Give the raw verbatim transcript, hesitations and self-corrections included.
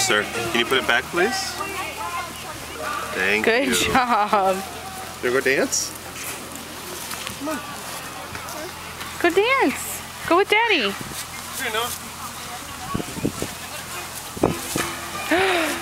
sir. Can you put it back, please? Thank Good you. Good job. You wanna go dance? Come on. Go dance. Go with Daddy. Here, Noah.